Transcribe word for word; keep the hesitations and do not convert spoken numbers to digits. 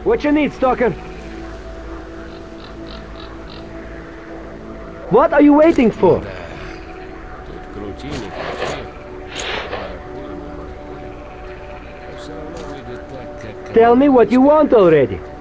What you need, Stalker? What are you waiting for? Tell me what you want already.